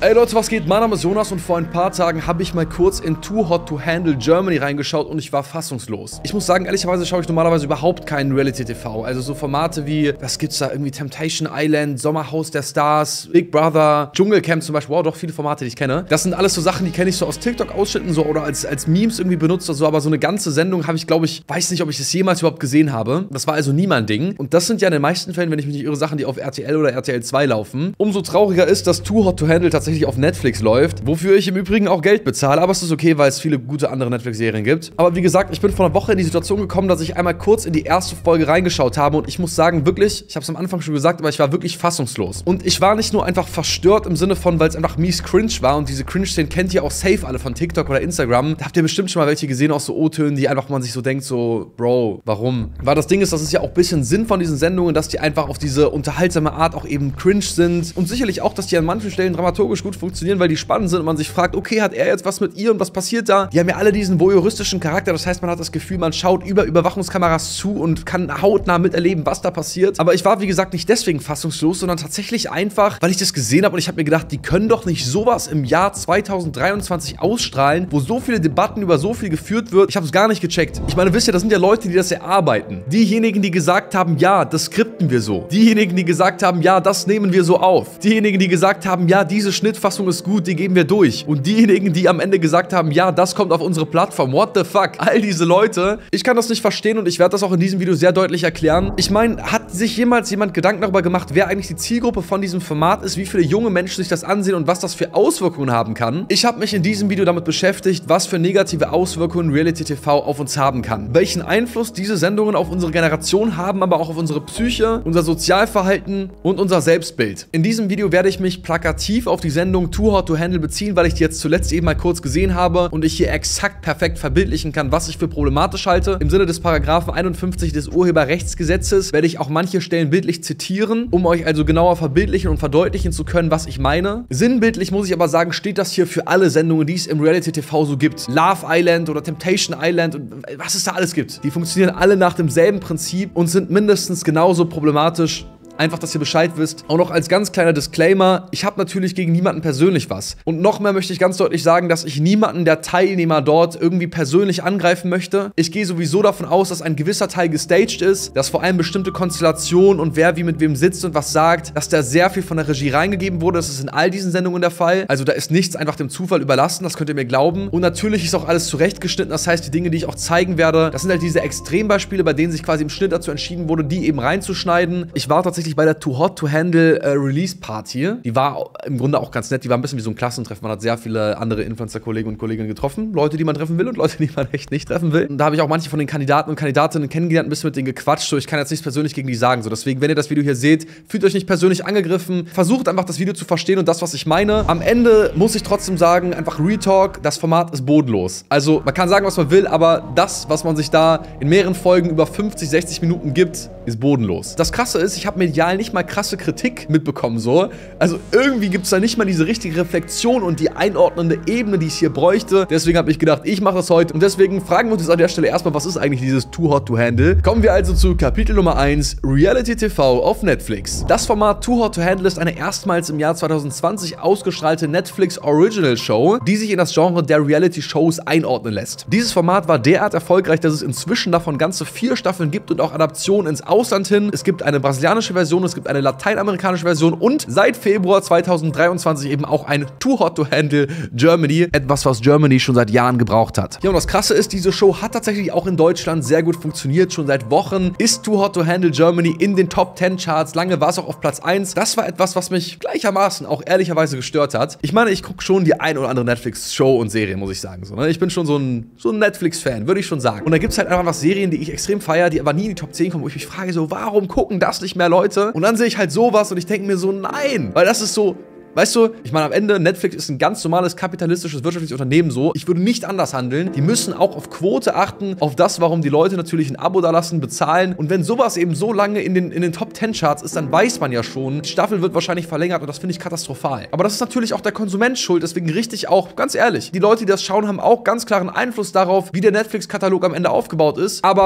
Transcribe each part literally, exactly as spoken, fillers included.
Ey Leute, was geht? Mein Name ist Jonas und vor ein paar Tagen habe ich mal kurz in Too Hot to Handle Germany reingeschaut und ich war fassungslos. Ich muss sagen, ehrlicherweise schaue ich normalerweise überhaupt keinen Reality-T V. Also so Formate wie, was gibt's da? Irgendwie Temptation Island, Sommerhaus der Stars, Big Brother, Dschungelcamp zum Beispiel. Wow, doch viele Formate, die ich kenne. Das sind alles so Sachen, die kenne ich so aus TikTok-Ausschnitten so oder als, als Memes irgendwie benutzt oder so. Aber so eine ganze Sendung habe ich, glaube ich, weiß nicht, ob ich das jemals überhaupt gesehen habe. Das war also nie mein Ding. Und das sind ja in den meisten Fällen, wenn ich mich nicht irre, Sachen, die auf R T L oder R T L zwei laufen. Umso trauriger ist, dass Too Hot to Handle tatsächlich auf Netflix läuft. Wofür ich im Übrigen auch Geld bezahle, aber es ist okay, weil es viele gute andere Netflix-Serien gibt. Aber wie gesagt, ich bin vor einer Woche in die Situation gekommen, dass ich einmal kurz in die erste Folge reingeschaut habe und ich muss sagen, wirklich, ich habe es am Anfang schon gesagt, aber ich war wirklich fassungslos. Und ich war nicht nur einfach verstört im Sinne von, weil es einfach mies cringe war und diese Cringe-Szenen kennt ihr auch safe alle von TikTok oder Instagram. Da habt ihr bestimmt schon mal welche gesehen aus so O-Tönen, die einfach man sich so denkt, so, Bro, warum? Weil das Ding ist, das ist ja auch ein bisschen Sinn von diesen Sendungen, dass die einfach auf diese unterhaltsame Art auch eben cringe sind und sicherlich auch, dass die an manchen Stellen dramaturgisch gut funktionieren, weil die spannend sind und man sich fragt, okay, hat er jetzt was mit ihr und was passiert da? Die haben ja alle diesen voyeuristischen Charakter, das heißt, man hat das Gefühl, man schaut über Überwachungskameras zu und kann hautnah miterleben, was da passiert. Aber ich war, wie gesagt, nicht deswegen fassungslos, sondern tatsächlich einfach, weil ich das gesehen habe und ich habe mir gedacht, die können doch nicht sowas im Jahr zweitausenddreiundzwanzig ausstrahlen, wo so viele Debatten über so viel geführt wird. Ich habe es gar nicht gecheckt. Ich meine, wisst ihr, das sind ja Leute, die das erarbeiten. Diejenigen, die gesagt haben, ja, das skripten wir so. Diejenigen, die gesagt haben, ja, das nehmen wir so auf. Diejenigen, die gesagt haben, ja, diese Schnittfassung ist gut, die geben wir durch. Und diejenigen, die am Ende gesagt haben, ja, das kommt auf unsere Plattform. What the fuck? All diese Leute. Ich kann das nicht verstehen und ich werde das auch in diesem Video sehr deutlich erklären. Ich meine, hat sich jemals jemand Gedanken darüber gemacht, wer eigentlich die Zielgruppe von diesem Format ist, wie viele junge Menschen sich das ansehen und was das für Auswirkungen haben kann? Ich habe mich in diesem Video damit beschäftigt, was für negative Auswirkungen Reality-T V auf uns haben kann. Welchen Einfluss diese Sendungen auf unsere Generation haben, aber auch auf unsere Psyche, unser Sozialverhalten und unser Selbstbild. In diesem Video werde ich mich plakativ auf die Sendung Too Hot to Handle beziehen, weil ich die jetzt zuletzt eben mal kurz gesehen habe und ich hier exakt perfekt verbildlichen kann, was ich für problematisch halte. Im Sinne des Paragraphen einundfünfzig des Urheberrechtsgesetzes werde ich auch manche Stellen bildlich zitieren, um euch also genauer verbildlichen und verdeutlichen zu können, was ich meine. Sinnbildlich muss ich aber sagen, steht das hier für alle Sendungen, die es im Reality-T V so gibt. Love Island oder Temptation Island und was es da alles gibt. Die funktionieren alle nach demselben Prinzip und sind mindestens genauso problematisch. Einfach, dass ihr Bescheid wisst. Auch noch als ganz kleiner Disclaimer, ich habe natürlich gegen niemanden persönlich was. Und noch mehr möchte ich ganz deutlich sagen, dass ich niemanden der Teilnehmer dort irgendwie persönlich angreifen möchte. Ich gehe sowieso davon aus, dass ein gewisser Teil gestaged ist, dass vor allem bestimmte Konstellationen und wer wie mit wem sitzt und was sagt, dass da sehr viel von der Regie reingegeben wurde. Das ist in all diesen Sendungen der Fall. Also da ist nichts einfach dem Zufall überlassen, das könnt ihr mir glauben. Und natürlich ist auch alles zurechtgeschnitten, das heißt, die Dinge, die ich auch zeigen werde, das sind halt diese Extrembeispiele, bei denen sich quasi im Schnitt dazu entschieden wurde, die eben reinzuschneiden. Ich war tatsächlich bei der Too Hot to Handle äh, Release Party. Die war im Grunde auch ganz nett. Die war ein bisschen wie so ein Klassentreffen. Man hat sehr viele andere Influencer-Kollegen und Kolleginnen getroffen. Leute, die man treffen will und Leute, die man echt nicht treffen will. Und da habe ich auch manche von den Kandidaten und Kandidatinnen kennengelernt, ein bisschen mit denen gequatscht. So, ich kann jetzt nichts persönlich gegen die sagen. So, deswegen, wenn ihr das Video hier seht, fühlt euch nicht persönlich angegriffen. Versucht einfach das Video zu verstehen und das, was ich meine. Am Ende muss ich trotzdem sagen, einfach Real Talk, das Format ist bodenlos. Also, man kann sagen, was man will, aber das, was man sich da in mehreren Folgen über fünfzig, sechzig Minuten gibt, ist bodenlos. Das Krasse ist, ich habe medial nicht mal krasse Kritik mitbekommen, so. Also irgendwie gibt es da nicht mal diese richtige Reflexion und die einordnende Ebene, die ich hier bräuchte. Deswegen habe ich gedacht, ich mache es heute. Und deswegen fragen wir uns jetzt an der Stelle erstmal, was ist eigentlich dieses Too Hot to Handle? Kommen wir also zu Kapitel Nummer eins, Reality-T V auf Netflix. Das Format Too Hot to Handle ist eine erstmals im Jahr zweitausendzwanzig ausgestrahlte Netflix Original Show, die sich in das Genre der Reality-Shows einordnen lässt. Dieses Format war derart erfolgreich, dass es inzwischen davon ganze vier Staffeln gibt und auch Adaptionen ins Ausland hin. Es gibt eine brasilianische Version, es gibt eine lateinamerikanische Version und seit Februar zweitausenddreiundzwanzig eben auch ein Too Hot to Handle Germany. Etwas, was Germany schon seit Jahren gebraucht hat. Ja, und das Krasse ist, diese Show hat tatsächlich auch in Deutschland sehr gut funktioniert. Schon seit Wochen ist Too Hot to Handle Germany in den Top zehn Charts. Lange war es auch auf Platz eins. Das war etwas, was mich gleichermaßen auch ehrlicherweise gestört hat. Ich meine, ich gucke schon die ein oder andere Netflix-Show und Serie, muss ich sagen. So, ne? Ich bin schon so ein, so ein Netflix-Fan, würde ich schon sagen. Und da gibt es halt einfach noch Serien, die ich extrem feiere, die aber nie in die Top zehn kommen, wo ich mich frage, so, warum gucken das nicht mehr Leute? Und dann sehe ich halt sowas und ich denke mir so, nein, weil das ist so, weißt du, ich meine, am Ende, Netflix ist ein ganz normales kapitalistisches wirtschaftliches Unternehmen so. Ich würde nicht anders handeln. Die müssen auch auf Quote achten, auf das, warum die Leute natürlich ein Abo dalassen, bezahlen. Und wenn sowas eben so lange in den, in den Top zehn Charts ist, dann weiß man ja schon, die Staffel wird wahrscheinlich verlängert und das finde ich katastrophal. Aber das ist natürlich auch der Konsument schuld, deswegen richtig auch, ganz ehrlich, die Leute, die das schauen, haben auch ganz klaren Einfluss darauf, wie der Netflix-Katalog am Ende aufgebaut ist. Aber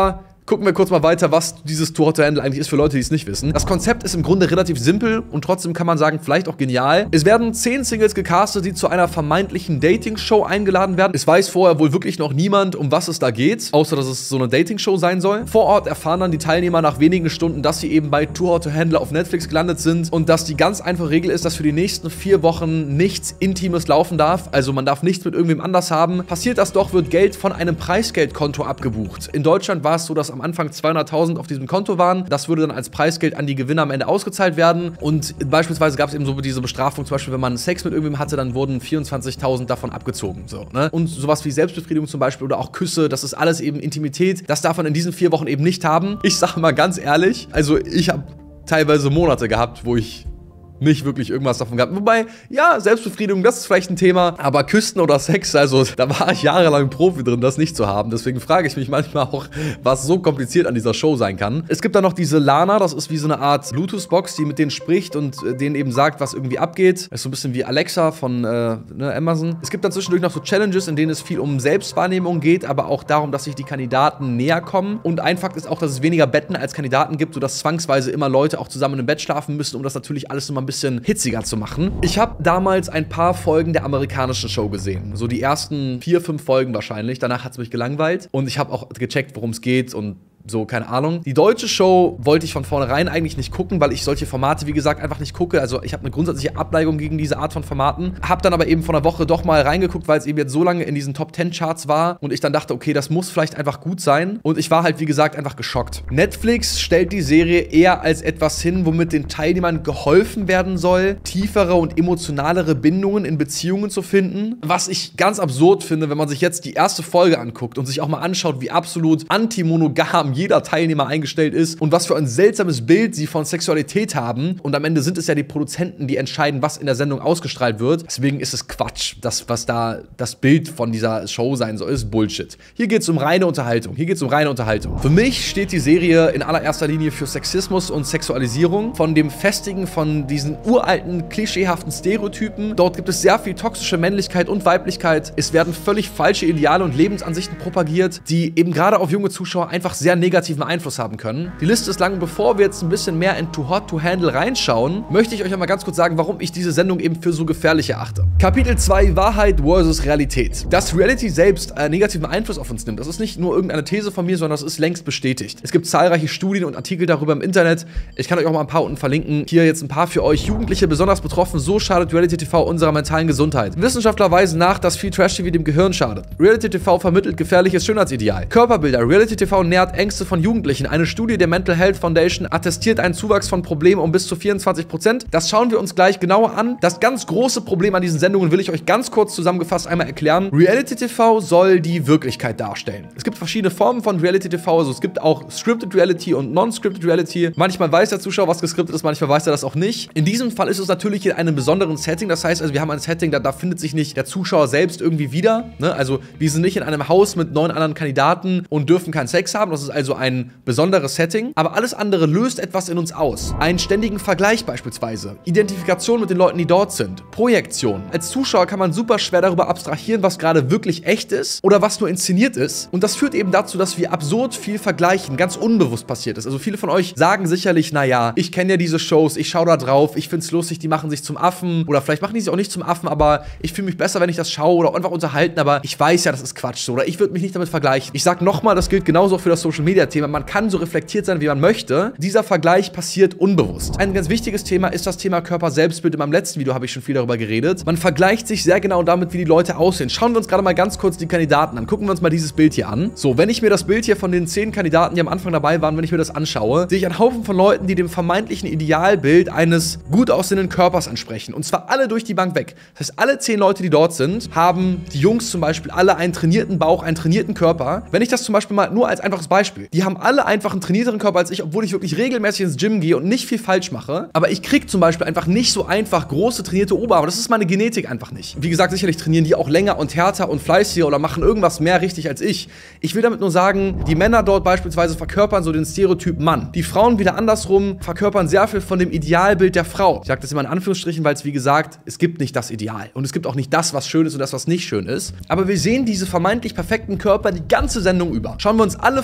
gucken wir kurz mal weiter, was dieses Too Hot to Handle eigentlich ist für Leute, die es nicht wissen. Das Konzept ist im Grunde relativ simpel und trotzdem kann man sagen, vielleicht auch genial. Es werden zehn Singles gecastet, die zu einer vermeintlichen Dating-Show eingeladen werden. Es weiß vorher wohl wirklich noch niemand, um was es da geht, außer dass es so eine Dating-Show sein soll. Vor Ort erfahren dann die Teilnehmer nach wenigen Stunden, dass sie eben bei Too Hot to Handle auf Netflix gelandet sind und dass die ganz einfache Regel ist, dass für die nächsten vier Wochen nichts Intimes laufen darf. Also man darf nichts mit irgendwem anders haben. Passiert das doch, wird Geld von einem Preisgeldkonto abgebucht. In Deutschland war es so, dass am Anfang zweihunderttausend auf diesem Konto waren. Das würde dann als Preisgeld an die Gewinner am Ende ausgezahlt werden. Und beispielsweise gab es eben so diese Bestrafung, zum Beispiel, wenn man Sex mit irgendwem hatte, dann wurden vierundzwanzigtausend davon abgezogen. So, ne? Und sowas wie Selbstbefriedigung zum Beispiel oder auch Küsse, das ist alles eben Intimität. Das darf man in diesen vier Wochen eben nicht haben. Ich sage mal ganz ehrlich, also ich habe teilweise Monate gehabt, wo ich nicht wirklich irgendwas davon gehabt. Wobei, ja, Selbstbefriedigung, das ist vielleicht ein Thema, aber Küssen oder Sex, also da war ich jahrelang Profi drin, das nicht zu haben. Deswegen frage ich mich manchmal auch, was so kompliziert an dieser Show sein kann. Es gibt dann noch diese Lana, das ist wie so eine Art Bluetooth-Box, die mit denen spricht und äh, denen eben sagt, was irgendwie abgeht. Das ist so ein bisschen wie Alexa von äh, ne, Amazon. Es gibt dann zwischendurch noch so Challenges, in denen es viel um Selbstwahrnehmung geht, aber auch darum, dass sich die Kandidaten näher kommen. Und ein Fakt ist auch, dass es weniger Betten als Kandidaten gibt, sodass zwangsweise immer Leute auch zusammen im Bett schlafen müssen, um das natürlich alles nochmal ein bisschen hitziger zu machen. Ich habe damals ein paar Folgen der amerikanischen Show gesehen. So die ersten vier, fünf Folgen wahrscheinlich. Danach hat es mich gelangweilt. Und ich habe auch gecheckt, worum es geht und so, keine Ahnung. Die deutsche Show wollte ich von vornherein eigentlich nicht gucken, weil ich solche Formate, wie gesagt, einfach nicht gucke. Also ich habe eine grundsätzliche Abneigung gegen diese Art von Formaten. Hab dann aber eben vor einer Woche doch mal reingeguckt, weil es eben jetzt so lange in diesen Top zehn Charts war und ich dann dachte, okay, das muss vielleicht einfach gut sein. Und ich war halt, wie gesagt, einfach geschockt. Netflix stellt die Serie eher als etwas hin, womit den Teilnehmern geholfen werden soll, tiefere und emotionalere Bindungen in Beziehungen zu finden. Was ich ganz absurd finde, wenn man sich jetzt die erste Folge anguckt und sich auch mal anschaut, wie absolut antimonogam jeder Teilnehmer eingestellt ist und was für ein seltsames Bild sie von Sexualität haben. Und am Ende sind es ja die Produzenten, die entscheiden, was in der Sendung ausgestrahlt wird. Deswegen ist es Quatsch. Das, was da das Bild von dieser Show sein soll, ist Bullshit. Hier geht es um reine Unterhaltung. Hier geht es um reine Unterhaltung. Für mich steht die Serie in allererster Linie für Sexismus und Sexualisierung, von dem Festigen von diesen uralten, klischeehaften Stereotypen. Dort gibt es sehr viel toxische Männlichkeit und Weiblichkeit. Es werden völlig falsche Ideale und Lebensansichten propagiert, die eben gerade auf junge Zuschauer einfach sehr negativen Einfluss haben können. Die Liste ist lang. Bevor wir jetzt ein bisschen mehr in Too Hot to Handle reinschauen, möchte ich euch einmal ganz kurz sagen, warum ich diese Sendung eben für so gefährlich erachte. Kapitel zwei, Wahrheit versus Realität. Dass Reality selbst einen negativen Einfluss auf uns nimmt, das ist nicht nur irgendeine These von mir, sondern das ist längst bestätigt. Es gibt zahlreiche Studien und Artikel darüber im Internet. Ich kann euch auch mal ein paar unten verlinken. Hier jetzt ein paar für euch. Jugendliche besonders betroffen. So schadet Reality T V unserer mentalen Gesundheit. Wissenschaftler weisen nach, dass viel Trash-T V dem Gehirn schadet. Reality T V vermittelt gefährliches Schönheitsideal. Körperbilder. Reality T V nährt Ängste von Jugendlichen. Eine Studie der Mental Health Foundation attestiert einen Zuwachs von Problemen um bis zu vierundzwanzig Prozent. Das schauen wir uns gleich genauer an. Das ganz große Problem an diesen Sendungen will ich euch ganz kurz zusammengefasst einmal erklären. Reality T V soll die Wirklichkeit darstellen. Es gibt verschiedene Formen von Reality T V. Also es gibt auch Scripted Reality und Non-Scripted Reality. Manchmal weiß der Zuschauer, was geskriptet ist, manchmal weiß er das auch nicht. In diesem Fall ist es natürlich in einem besonderen Setting. Das heißt also, wir haben ein Setting, da, da findet sich nicht der Zuschauer selbst irgendwie wieder. Ne? Also wir sind nicht in einem Haus mit neun anderen Kandidaten und dürfen keinen Sex haben. Das ist also ein besonderes Setting. Aber alles andere löst etwas in uns aus. Einen ständigen Vergleich beispielsweise. Identifikation mit den Leuten, die dort sind. Projektion. Als Zuschauer kann man super schwer darüber abstrahieren, was gerade wirklich echt ist oder was nur inszeniert ist. Und das führt eben dazu, dass wir absurd viel vergleichen, ganz unbewusst passiert ist. Also viele von euch sagen sicherlich, naja, ich kenne ja diese Shows, ich schaue da drauf, ich finde es lustig, die machen sich zum Affen oder vielleicht machen die sich auch nicht zum Affen, aber ich fühle mich besser, wenn ich das schaue oder einfach unterhalten, aber ich weiß ja, das ist Quatsch so oder ich würde mich nicht damit vergleichen. Ich sag nochmal, das gilt genauso auch für das Social-Media-Thema. Man kann so reflektiert sein, wie man möchte. Dieser Vergleich passiert unbewusst. Ein ganz wichtiges Thema ist das Thema Körper-Selbstbild. In meinem letzten Video habe ich schon viel darüber geredet. Man vergleicht sich sehr genau damit, wie die Leute aussehen. Schauen wir uns gerade mal ganz kurz die Kandidaten an. Gucken wir uns mal dieses Bild hier an. So, wenn ich mir das Bild hier von den zehn Kandidaten, die am Anfang dabei waren, wenn ich mir das anschaue, sehe ich einen Haufen von Leuten, die dem vermeintlichen Idealbild eines gut aussehenden Körpers entsprechen. Und zwar alle durch die Bank weg. Das heißt, alle zehn Leute, die dort sind, haben die Jungs zum Beispiel alle einen trainierten Bauch, einen trainierten Körper. Wenn ich das zum Beispiel mal nur als einfaches Beispiel, die haben alle einfach einen trainierteren Körper als ich, obwohl ich wirklich regelmäßig ins Gym gehe und nicht viel falsch mache. Aber ich kriege zum Beispiel einfach nicht so einfach große trainierte Oberarme. Das ist meine Genetik einfach nicht. Wie gesagt, sicherlich trainieren die auch länger und härter und fleißiger oder machen irgendwas mehr richtig als ich. Ich will damit nur sagen, die Männer dort beispielsweise verkörpern so den Stereotyp Mann. Die Frauen wieder andersrum verkörpern sehr viel von dem Idealbild der Frau. Ich sage das immer in Anführungsstrichen, weil es wie gesagt, es gibt nicht das Ideal. Und es gibt auch nicht das, was schön ist und das, was nicht schön ist. Aber wir sehen diese vermeintlich perfekten Körper die ganze Sendung über. Schauen wir uns alle Folgen an,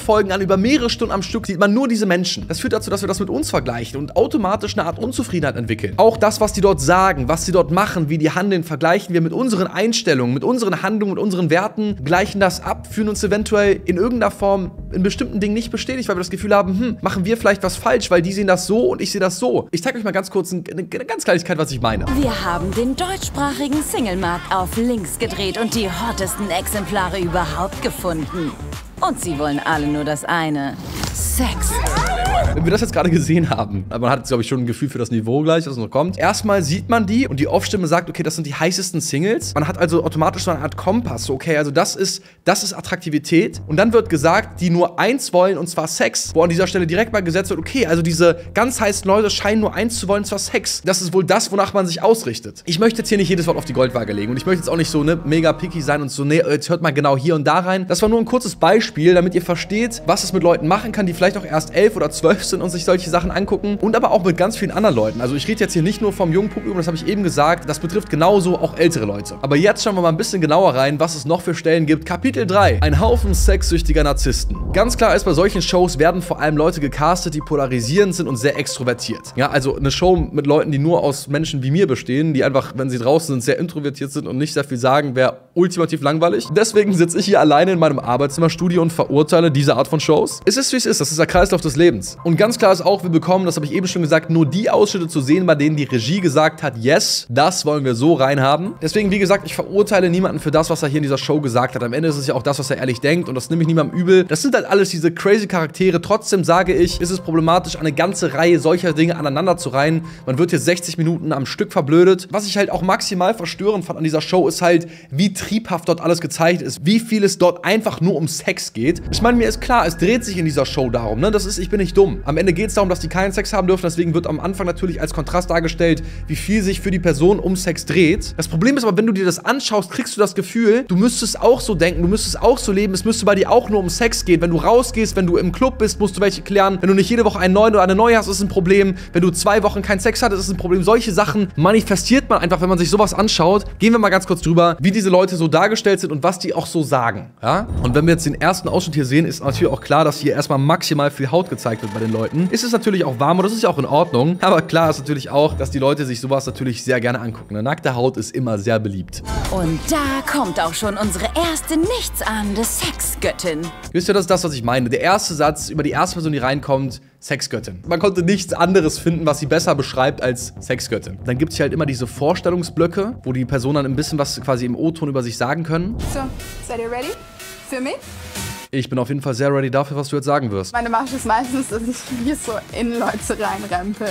über mehrere Stunden am Stück sieht man nur diese Menschen. Das führt dazu, dass wir das mit uns vergleichen und automatisch eine Art Unzufriedenheit entwickeln. Auch das, was die dort sagen, was sie dort machen, wie die handeln, vergleichen wir mit unseren Einstellungen, mit unseren Handlungen, mit unseren Werten, gleichen das ab, fühlen uns eventuell in irgendeiner Form in bestimmten Dingen nicht bestätigt, weil wir das Gefühl haben, hm, machen wir vielleicht was falsch, weil die sehen das so und ich sehe das so. Ich zeige euch mal ganz kurz eine, eine ganz Kleinigkeit, was ich meine. Wir haben den deutschsprachigen Singlemarkt auf links gedreht und die hottesten Exemplare überhaupt gefunden. Und sie wollen alle nur das eine: Sex. Wenn wir das jetzt gerade gesehen haben, man hat, glaube ich, schon ein Gefühl für das Niveau gleich, was noch kommt. Erstmal sieht man die und die Off-Stimme sagt, okay, das sind die heißesten Singles. Man hat also automatisch so eine Art Kompass. So, okay, also das ist, das ist Attraktivität. Und dann wird gesagt, die nur eins wollen, und zwar Sex. Wo an dieser Stelle direkt mal gesetzt wird, okay, also diese ganz heißen Leute scheinen nur eins zu wollen, und zwar Sex. Das ist wohl das, wonach man sich ausrichtet. Ich möchte jetzt hier nicht jedes Wort auf die Goldwaage legen. Und ich möchte jetzt auch nicht so, ne, mega picky sein und so, ne, jetzt hört mal genau hier und da rein. Das war nur ein kurzes Beispiel, damit ihr versteht, was es mit Leuten machen kann, die vielleicht auch erst elf oder zwölf sind und sich solche Sachen angucken. Und aber auch mit ganz vielen anderen Leuten. Also ich rede jetzt hier nicht nur vom jungen Publikum, das habe ich eben gesagt. Das betrifft genauso auch ältere Leute. Aber jetzt schauen wir mal ein bisschen genauer rein, was es noch für Stellen gibt. Kapitel drei. Ein Haufen sexsüchtiger Narzissten. Ganz klar ist, bei solchen Shows werden vor allem Leute gecastet, die polarisierend sind und sehr extrovertiert. Ja, also eine Show mit Leuten, die nur aus Menschen wie mir bestehen, die einfach, wenn sie draußen sind, sehr introvertiert sind und nicht sehr viel sagen, wäre ultimativ langweilig. Deswegen sitze ich hier alleine in meinem Arbeitszimmerstudio und verurteile diese Art von Shows. Es ist, wie es ist. Das ist der Kreislauf des Lebens. Und ganz klar ist auch, wir bekommen, das habe ich eben schon gesagt, nur die Ausschnitte zu sehen, bei denen die Regie gesagt hat, yes, das wollen wir so reinhaben. Deswegen, wie gesagt, ich verurteile niemanden für das, was er hier in dieser Show gesagt hat. Am Ende ist es ja auch das, was er ehrlich denkt, und das nehme ich niemandem übel. Das sind halt alles diese crazy Charaktere. Trotzdem sage ich, ist es problematisch, eine ganze Reihe solcher Dinge aneinander zu reihen. Man wird hier sechzig Minuten am Stück verblödet. Was ich halt auch maximal verstörend fand an dieser Show, ist halt, wie triebhaft dort alles gezeigt ist, wie viel es dort einfach nur um Sex geht. Ich meine, mir ist klar, es dreht sich in dieser Show darum, ne? Das ist, ich bin nicht dumm. Am Ende geht es darum, dass die keinen Sex haben dürfen, deswegen wird am Anfang natürlich als Kontrast dargestellt, wie viel sich für die Person um Sex dreht. Das Problem ist aber, wenn du dir das anschaust, kriegst du das Gefühl, du müsstest auch so denken, du müsstest auch so leben, es müsste bei dir auch nur um Sex gehen. Wenn du rausgehst, wenn du im Club bist, musst du welche klären. Wenn du nicht jede Woche einen neuen oder eine neue hast, ist ein Problem. Wenn du zwei Wochen keinen Sex hattest, ist ein Problem. Solche Sachen manifestiert man einfach, wenn man sich sowas anschaut. Gehen wir mal ganz kurz drüber, wie diese Leute so dargestellt sind und was die auch so sagen. Ja? Und wenn wir jetzt den ersten Ausschnitt hier sehen, ist natürlich auch klar, dass hier erstmal maximal viel Haut gezeigt wird bei den Leuten. Ist es natürlich auch warm und das ist ja auch in Ordnung. Aber klar ist natürlich auch, dass die Leute sich sowas natürlich sehr gerne angucken. Eine nackte Haut ist immer sehr beliebt. Und da kommt auch schon unsere erste nichtsahnende Sexgöttin. Wisst ihr, das ist das, was ich meine. Der erste Satz über die erste Person, die reinkommt, Sexgöttin. Man konnte nichts anderes finden, was sie besser beschreibt als Sexgöttin. Dann gibt es hier halt immer diese Vorstellungsblöcke, wo die Personen dann ein bisschen was quasi im O-Ton über sich sagen können. So, seid ihr ready? Für mich? Ich bin auf jeden Fall sehr ready dafür, was du jetzt sagen wirst. Meine Masche ist meistens, dass ich hier so in Leute reinrempel.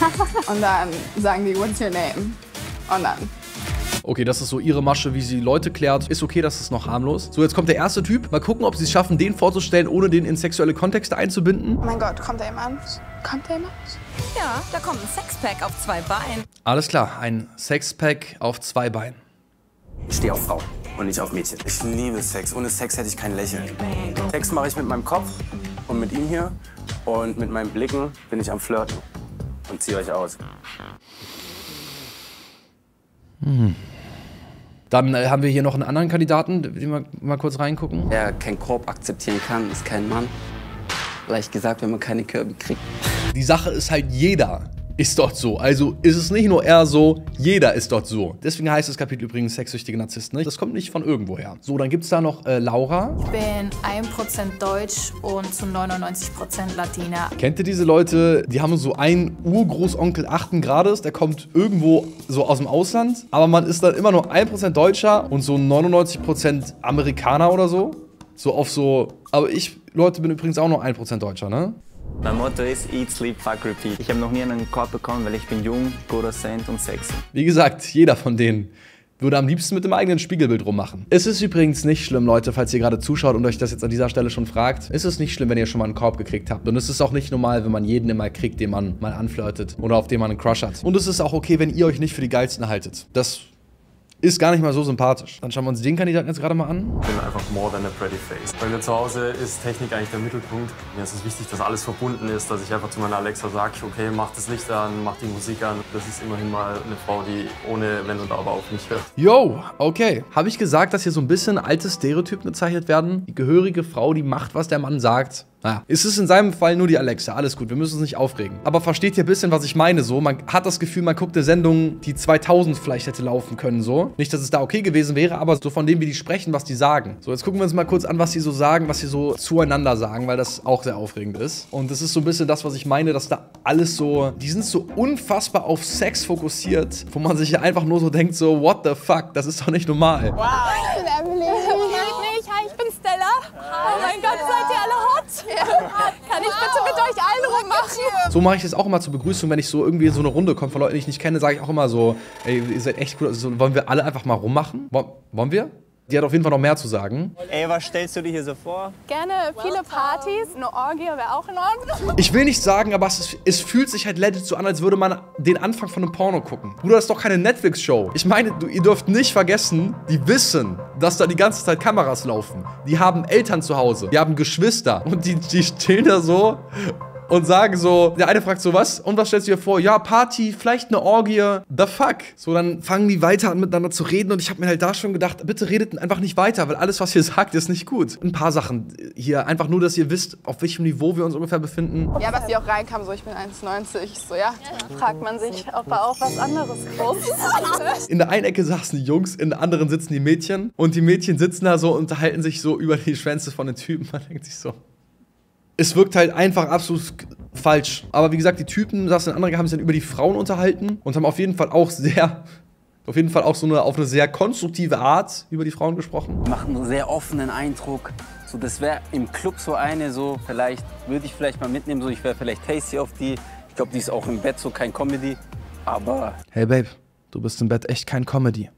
Und dann sagen die, what's your name? Und dann. Okay, das ist so ihre Masche, wie sie Leute klärt. Ist okay, das ist noch harmlos. So, jetzt kommt der erste Typ. Mal gucken, ob sie es schaffen, den vorzustellen, ohne den in sexuelle Kontexte einzubinden. Oh mein Gott, kommt da jemand? Kommt da jemand? Ja, da kommt ein Sexpack auf zwei Beinen. Alles klar, ein Sexpack auf zwei Beinen. Ich stehe auf Frauen und nicht auf Mädchen. Ich liebe Sex. Ohne Sex hätte ich kein Lächeln. Sex mache ich mit meinem Kopf und mit ihm hier. Und mit meinen Blicken bin ich am Flirten. Und ziehe euch aus. Hm. Dann äh, haben wir hier noch einen anderen Kandidaten, den wir mal kurz reingucken. Wer keinen Korb akzeptieren kann, ist kein Mann. Leicht gesagt, wenn man keine Körbe kriegt. Die Sache ist halt, jeder ist dort so. Also ist es nicht nur er so, jeder ist dort so. Deswegen heißt das Kapitel übrigens sexsüchtige Narzissten. Ne? Das kommt nicht von irgendwoher. So, dann gibt es da noch äh, Laura. Ich bin ein Prozent deutsch und zu neunundneunzig Prozent Latina. Kennt ihr diese Leute, die haben so einen Urgroßonkel achten Grades, der kommt irgendwo so aus dem Ausland, aber man ist dann immer nur ein Prozent Deutscher und so neunundneunzig Prozent Amerikaner oder so. So auf so, aber ich, Leute, bin übrigens auch nur ein Prozent Deutscher, ne? Mein Motto ist Eat, Sleep, Fuck, Repeat. Ich habe noch nie einen Korb bekommen, weil ich bin jung, gut aussehend und sexy. Wie gesagt, jeder von denen würde am liebsten mit dem eigenen Spiegelbild rummachen. Es ist übrigens nicht schlimm, Leute, falls ihr gerade zuschaut und euch das jetzt an dieser Stelle schon fragt. Es ist nicht schlimm, wenn ihr schon mal einen Korb gekriegt habt. Und es ist auch nicht normal, wenn man jeden immer kriegt, den man mal anflirtet oder auf den man einen Crush hat. Und es ist auch okay, wenn ihr euch nicht für die Geilsten haltet. Das ist gar nicht mal so sympathisch. Dann schauen wir uns den Kandidaten jetzt gerade mal an. Ich bin einfach more than a pretty face. Bei mir zu Hause ist Technik eigentlich der Mittelpunkt. Mir ist es wichtig, dass alles verbunden ist, dass ich einfach zu meiner Alexa sage, okay, mach das Licht an, mach die Musik an. Das ist immerhin mal eine Frau, die ohne Wenn und Aber auf mich hört. Yo, okay. Habe ich gesagt, dass hier so ein bisschen alte Stereotypen gezeichnet werden? Die gehörige Frau, die macht, was der Mann sagt. Naja, es ist in seinem Fall nur die Alexa. Alles gut, wir müssen uns nicht aufregen. Aber versteht ihr ein bisschen, was ich meine so? Man hat das Gefühl, man guckt eine Sendung, die zweitausend vielleicht hätte laufen können so. Nicht, dass es da okay gewesen wäre, aber so von dem, wie die sprechen, was die sagen. So, jetzt gucken wir uns mal kurz an, was sie so sagen, was sie so zueinander sagen, weil das auch sehr aufregend ist. Und das ist so ein bisschen das, was ich meine, dass da alles so, die sind so unfassbar auf Sex fokussiert, wo man sich ja einfach nur so denkt, so, what the fuck, das ist doch nicht normal. Wow. Ich bin Emily. Hi, ich bin Stella. Oh mein Gott, seid ihr alle hot? Ja. Kann ich bitte mit euch allen rummachen? So mache ich das auch immer zur Begrüßung, wenn ich so irgendwie in so eine Runde komme von Leuten, die ich nicht kenne, sage ich auch immer so, ey, ihr seid echt cool, also, wollen wir alle einfach mal rummachen? Wollen wir? Die hat auf jeden Fall noch mehr zu sagen. Ey, was stellst du dir hier so vor? Gerne viele Partys, eine Orgie wäre auch in Ordnung. Ich will nicht sagen, aber es, ist, es fühlt sich halt legit so an, als würde man den Anfang von einem Porno gucken. Bruder, das ist doch keine Netflix-Show. Ich meine, du, ihr dürft nicht vergessen, die wissen, dass da die ganze Zeit Kameras laufen. Die haben Eltern zu Hause, die haben Geschwister und die, die stehen da so und sagen so, der eine fragt so, was? Und was stellst du dir vor? Ja, Party, vielleicht eine Orgie, the fuck? So, dann fangen die weiter an, miteinander zu reden und ich habe mir halt da schon gedacht, bitte redet einfach nicht weiter, weil alles, was ihr sagt, ist nicht gut. Ein paar Sachen hier, einfach nur, dass ihr wisst, auf welchem Niveau wir uns ungefähr befinden. Ja, was sie auch reinkam, so, ich bin eins neunzig, so, ja. Fragt man sich, ob er auch was anderes kriegt. In der einen Ecke saßen die Jungs, in der anderen sitzen die Mädchen und die Mädchen sitzen da so und unterhalten sich so über die Schwänze von den Typen. Man denkt sich so, es wirkt halt einfach absolut falsch. Aber wie gesagt, die Typen saßen in anderen, haben sich dann über die Frauen unterhalten und haben auf jeden Fall auch sehr, auf jeden Fall auch so eine, auf eine sehr konstruktive Art über die Frauen gesprochen. Macht einen sehr offenen Eindruck. So, das wäre im Club so eine, so vielleicht, würde ich vielleicht mal mitnehmen, so ich wäre vielleicht tasty auf die. Ich glaube, die ist auch im Bett so kein Comedy, aber... Hey Babe, du bist im Bett echt kein Comedy.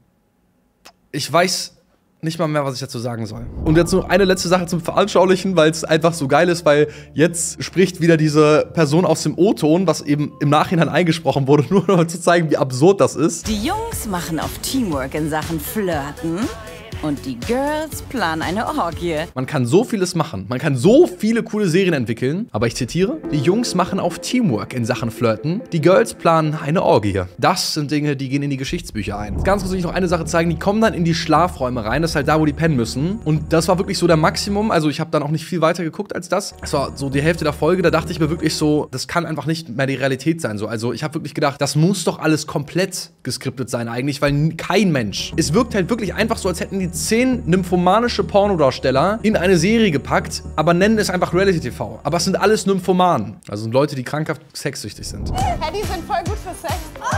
Ich weiß nicht mal mehr, was ich dazu sagen soll. Und jetzt noch eine letzte Sache zum Veranschaulichen, weil es einfach so geil ist, weil jetzt spricht wieder diese Person aus dem O-Ton, was eben im Nachhinein eingesprochen wurde, nur um zu zeigen, wie absurd das ist. Die Jungs machen auf Teamwork in Sachen Flirten. Und die Girls planen eine Orgie. Man kann so vieles machen. Man kann so viele coole Serien entwickeln. Aber ich zitiere, die Jungs machen auf Teamwork in Sachen Flirten. Die Girls planen eine Orgie. Das sind Dinge, die gehen in die Geschichtsbücher ein. Ganz kurz will ich noch eine Sache zeigen. Die kommen dann in die Schlafräume rein. Das ist halt da, wo die pennen müssen. Und das war wirklich so der Maximum. Also ich habe dann auch nicht viel weiter geguckt als das. Das war so die Hälfte der Folge. Da dachte ich mir wirklich so, das kann einfach nicht mehr die Realität sein. So. Also ich habe wirklich gedacht, das muss doch alles komplett geskriptet sein eigentlich, weil kein Mensch. Es wirkt halt wirklich einfach so, als hätten die zehn nymphomanische Pornodarsteller in eine Serie gepackt, aber nennen es einfach Reality-T V. Aber es sind alles Nymphomanen. Also sind Leute, die krankhaft sexsüchtig sind. Hey, die sind voll gut für Sex.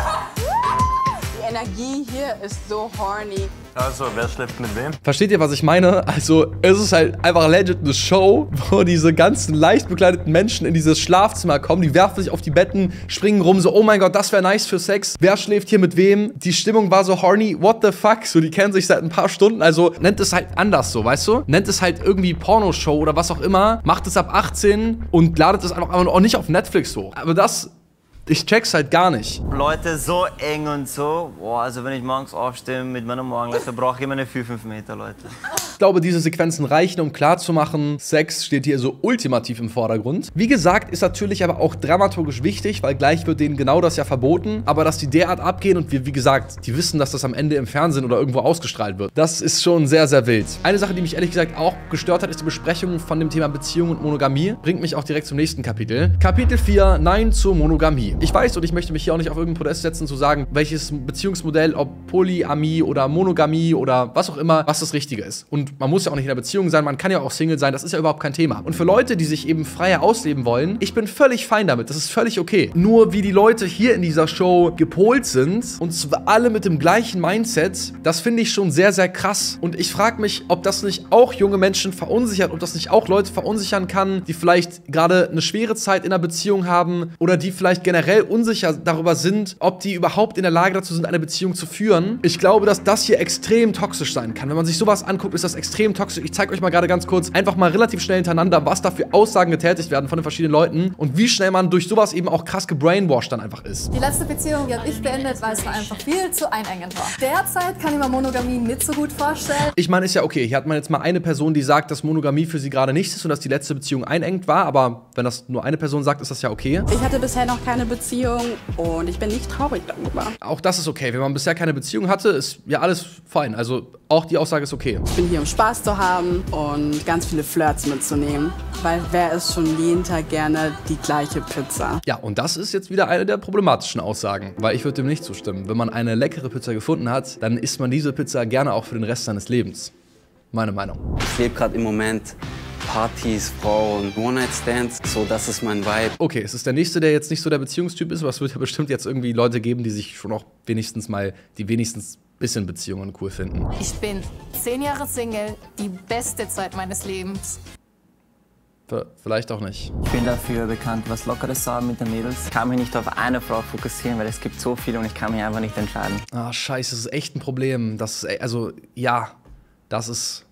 Die Energie hier ist so horny. Also, wer schläft mit wem? Versteht ihr, was ich meine? Also, es ist halt einfach legit eine Show, wo diese ganzen leicht bekleideten Menschen in dieses Schlafzimmer kommen, die werfen sich auf die Betten, springen rum, so, oh mein Gott, das wäre nice für Sex. Wer schläft hier mit wem? Die Stimmung war so horny, what the fuck? So, die kennen sich seit ein paar Stunden, also nennt es halt anders so, weißt du? Nennt es halt irgendwie Pornoshow oder was auch immer, macht es ab achtzehn und ladet es einfach auch nicht auf Netflix hoch. Aber das... Ich check's halt gar nicht. Leute, so eng und so. Boah, also wenn ich morgens aufstehe mit meiner Morgenlatte, brauche ich immer eine vier, fünf Meter, Leute. Ich glaube, diese Sequenzen reichen, um klarzumachen, Sex steht hier so ultimativ im Vordergrund. Wie gesagt, ist natürlich aber auch dramaturgisch wichtig, weil gleich wird denen genau das ja verboten. Aber dass die derart abgehen und wir, wie gesagt, die wissen, dass das am Ende im Fernsehen oder irgendwo ausgestrahlt wird, das ist schon sehr, sehr wild. Eine Sache, die mich ehrlich gesagt auch gestört hat, ist die Besprechung von dem Thema Beziehung und Monogamie. Bringt mich auch direkt zum nächsten Kapitel. Kapitel vier, Nein zur Monogamie. Ich weiß und ich möchte mich hier auch nicht auf irgendein Podest setzen, zu sagen, welches Beziehungsmodell, ob Polyamie oder Monogamie oder was auch immer, was das Richtige ist. Und man muss ja auch nicht in einer Beziehung sein, man kann ja auch Single sein, das ist ja überhaupt kein Thema. Und für Leute, die sich eben freier ausleben wollen, ich bin völlig fein damit, das ist völlig okay. Nur wie die Leute hier in dieser Show gepolt sind, und zwar alle mit dem gleichen Mindset, das finde ich schon sehr, sehr krass. Und ich frage mich, ob das nicht auch junge Menschen verunsichert, ob das nicht auch Leute verunsichern kann, die vielleicht gerade eine schwere Zeit in einer Beziehung haben oder die vielleicht generell unsicher darüber sind, ob die überhaupt in der Lage dazu sind, eine Beziehung zu führen. Ich glaube, dass das hier extrem toxisch sein kann. Wenn man sich sowas anguckt, ist das extrem toxisch. Ich zeige euch mal gerade ganz kurz, einfach mal relativ schnell hintereinander, was da für Aussagen getätigt werden von den verschiedenen Leuten und wie schnell man durch sowas eben auch krass gebrainwashed dann einfach ist. Die letzte Beziehung, die habe ich beendet, weil es mir einfach viel zu einengend war. Derzeit kann ich mir Monogamie nicht so gut vorstellen. Ich meine, ist ja okay. Hier hat man jetzt mal eine Person, die sagt, dass Monogamie für sie gerade nichts ist und dass die letzte Beziehung einengt war, aber wenn das nur eine Person sagt, ist das ja okay. Ich hatte bisher noch keine Beziehung und ich bin nicht traurig darüber. Auch das ist okay. Wenn man bisher keine Beziehung hatte, ist ja alles fein. Also auch die Aussage ist okay. Ich bin hier, um ähm, Spaß zu haben und ganz viele Flirts mitzunehmen. Weil wer isst schon jeden Tag gerne die gleiche Pizza? Ja, und das ist jetzt wieder eine der problematischen Aussagen, weil ich würde dem nicht zustimmen. Wenn man eine leckere Pizza gefunden hat, dann isst man diese Pizza gerne auch für den Rest seines Lebens. Meine Meinung. Ich lebe gerade im Moment Partys, Frauen, One-Night-Stands, so das ist mein Vibe. Okay, es ist der Nächste, der jetzt nicht so der Beziehungstyp ist, aber es wird ja bestimmt jetzt irgendwie Leute geben, die sich schon auch wenigstens mal, die wenigstens ein bisschen Beziehungen cool finden. Ich bin zehn Jahre Single, die beste Zeit meines Lebens. Vielleicht auch nicht. Ich bin dafür bekannt, was Lockeres zu haben mit den Mädels. Ich kann mich nicht auf eine Frau fokussieren, weil es gibt so viele und ich kann mich einfach nicht entscheiden. Ah, scheiße, das ist echt ein Problem. Das ist, also, ja, das ist...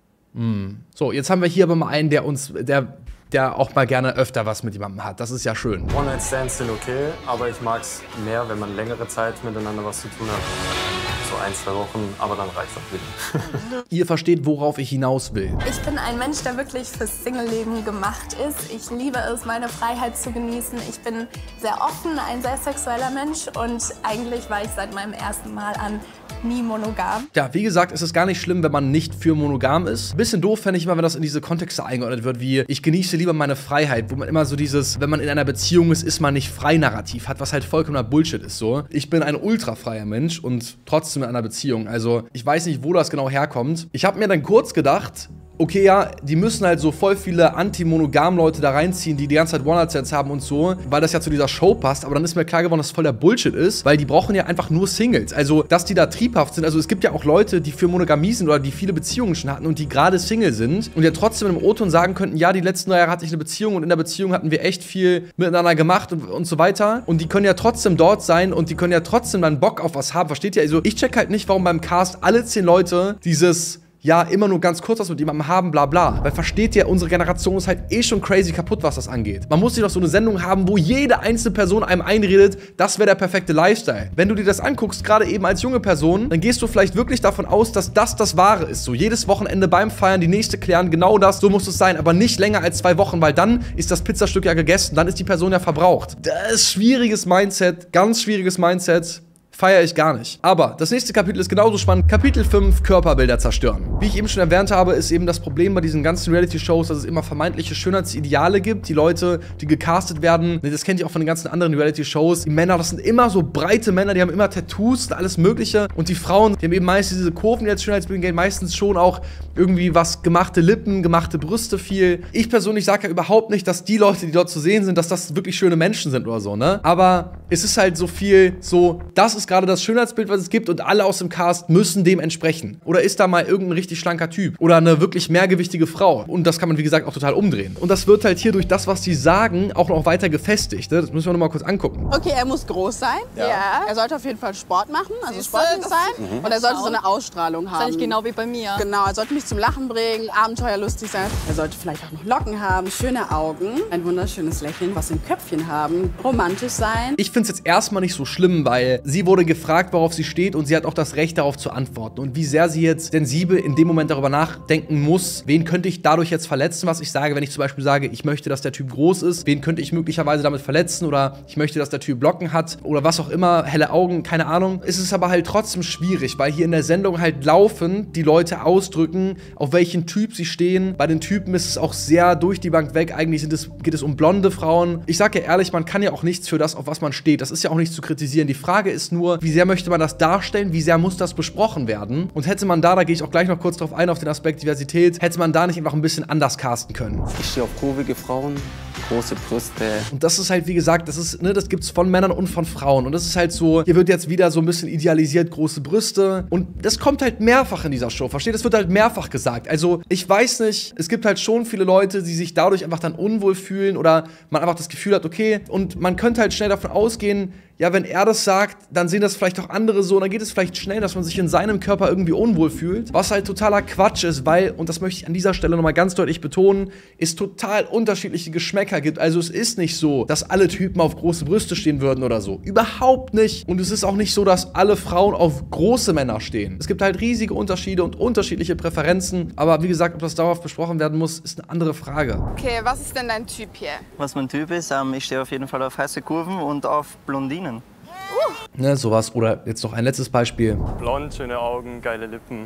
Mh. So, jetzt haben wir hier aber mal einen, der uns, der, der auch mal gerne öfter was mit jemandem hat. Das ist ja schön. One-Night-Stands sind okay, aber ich mag es mehr, wenn man längere Zeit miteinander was zu tun hat. So ein, zwei Wochen, aber dann reicht es auch wieder. Ihr versteht, worauf ich hinaus will. Ich bin ein Mensch, der wirklich fürs Single-Leben gemacht ist. Ich liebe es, meine Freiheit zu genießen. Ich bin sehr offen, ein sehr sexueller Mensch und eigentlich war ich seit meinem ersten Mal an nie monogam. Ja, wie gesagt, es ist gar nicht schlimm, wenn man nicht für monogam ist. Bisschen doof fände ich immer, wenn das in diese Kontexte eingeordnet wird, wie ich genieße lieber meine Freiheit, wo man immer so dieses, wenn man in einer Beziehung ist, ist man nicht frei Narrativ hat, was halt vollkommener Bullshit ist so. Ich bin ein ultrafreier Mensch und trotzdem in einer Beziehung. Also, ich weiß nicht, wo das genau herkommt. Ich habe mir dann kurz gedacht, okay, ja, die müssen halt so voll viele Anti-Monogam-Leute da reinziehen, die die ganze Zeit One-Night-Stands haben und so, weil das ja zu dieser Show passt. Aber dann ist mir klar geworden, dass das voll der Bullshit ist, weil die brauchen ja einfach nur Singles. Also, dass die da triebhaft sind. Also, es gibt ja auch Leute, die für Monogamie sind oder die viele Beziehungen schon hatten und die gerade Single sind und ja trotzdem im O-Ton sagen könnten, ja, die letzten drei Jahre hatte ich eine Beziehung und in der Beziehung hatten wir echt viel miteinander gemacht und, und so weiter. Und die können ja trotzdem dort sein und die können ja trotzdem dann Bock auf was haben. Versteht ihr? Also, ich check halt nicht, warum beim Cast alle zehn Leute dieses... ja, immer nur ganz kurz was mit jemandem haben, bla bla. Weil versteht ihr, unsere Generation ist halt eh schon crazy kaputt, was das angeht. Man muss hier doch so eine Sendung haben, wo jede einzelne Person einem einredet, das wäre der perfekte Lifestyle. Wenn du dir das anguckst, gerade eben als junge Person, dann gehst du vielleicht wirklich davon aus, dass das das Wahre ist. So jedes Wochenende beim Feiern die nächste klären, genau das, so muss es sein, aber nicht länger als zwei Wochen, weil dann ist das Pizzastück ja gegessen, dann ist die Person ja verbraucht. Das ist schwieriges Mindset, ganz schwieriges Mindset. Feiere ich gar nicht. Aber das nächste Kapitel ist genauso spannend. Kapitel fünf, Körperbilder zerstören. Wie ich eben schon erwähnt habe, ist eben das Problem bei diesen ganzen Reality-Shows, dass es immer vermeintliche Schönheitsideale gibt. Die Leute, die gecastet werden, das kennt ihr auch von den ganzen anderen Reality-Shows. Die Männer, das sind immer so breite Männer, die haben immer Tattoos und alles Mögliche. Und die Frauen, die haben eben meistens diese Kurven, die als Schönheitsbild gehen, meistens schon auch irgendwie was gemachte Lippen, gemachte Brüste viel. Ich persönlich sage ja überhaupt nicht, dass die Leute, die dort zu sehen sind, dass das wirklich schöne Menschen sind oder so, ne? Aber es ist halt so viel so, das ist gerade das Schönheitsbild, was es gibt und alle aus dem Cast müssen dem entsprechen. Oder ist da mal irgendein richtig schlanker Typ oder eine wirklich mehrgewichtige Frau? Und das kann man, wie gesagt, auch total umdrehen. Und das wird halt hier durch das, was die sagen, auch noch weiter gefestigt. Ne? Das müssen wir noch mal kurz angucken. Okay, er muss groß sein. Ja. Er sollte auf jeden Fall Sport machen, also sportlich sein. Mhm. Und er sollte so eine Ausstrahlung haben. Das ist eigentlich genau wie bei mir. Genau, er sollte mich zum Lachen bringen, abenteuerlustig sein. Er sollte vielleicht auch noch Locken haben, schöne Augen, ein wunderschönes Lächeln, was im Köpfchen haben, romantisch sein. Ich finde es jetzt erstmal nicht so schlimm, weil sie wurde gefragt, worauf sie steht und sie hat auch das Recht, darauf zu antworten. Und wie sehr sie jetzt sensibel in dem Moment darüber nachdenken muss, wen könnte ich dadurch jetzt verletzen, was ich sage, wenn ich zum Beispiel sage, ich möchte, dass der Typ groß ist, wen könnte ich möglicherweise damit verletzen oder ich möchte, dass der Typ Locken hat oder was auch immer, helle Augen, keine Ahnung. Es ist aber halt trotzdem schwierig, weil hier in der Sendung halt laufend die Leute ausdrücken, auf welchen Typ sie stehen. Bei den Typen ist es auch sehr durch die Bank weg. Eigentlich sind es, geht es um blonde Frauen. Ich sage ja ehrlich, man kann ja auch nichts für das, auf was man steht. Das ist ja auch nicht zu kritisieren. Die Frage ist nur, wie sehr möchte man das darstellen, wie sehr muss das besprochen werden? Und hätte man da, da gehe ich auch gleich noch kurz drauf ein, auf den Aspekt Diversität, hätte man da nicht einfach ein bisschen anders casten können. Ich stehe auf kurvige Frauen, große Brüste. Und das ist halt, wie gesagt, das ist, ne, das gibt's von Männern und von Frauen. Und das ist halt so, hier wird jetzt wieder so ein bisschen idealisiert, große Brüste. Und das kommt halt mehrfach in dieser Show, versteht? Das wird halt mehrfach gesagt. Also, ich weiß nicht, es gibt halt schon viele Leute, die sich dadurch einfach dann unwohl fühlen oder man einfach das Gefühl hat, okay, und man könnte halt schnell davon ausgehen, ja, wenn er das sagt, dann sehen das vielleicht auch andere so. Und dann geht es vielleicht schnell, dass man sich in seinem Körper irgendwie unwohl fühlt. Was halt totaler Quatsch ist, weil, und das möchte ich an dieser Stelle nochmal ganz deutlich betonen, es total unterschiedliche Geschmäcker gibt. Also es ist nicht so, dass alle Typen auf große Brüste stehen würden oder so. Überhaupt nicht. Und es ist auch nicht so, dass alle Frauen auf große Männer stehen. Es gibt halt riesige Unterschiede und unterschiedliche Präferenzen. Aber wie gesagt, ob das dauerhaft besprochen werden muss, ist eine andere Frage. Okay, was ist denn dein Typ hier? Was mein Typ ist, ähm, ich stehe auf jeden Fall auf heiße Kurven und auf Blondinen. Ne, sowas. Oder jetzt noch ein letztes Beispiel. Blond, schöne Augen, geile Lippen,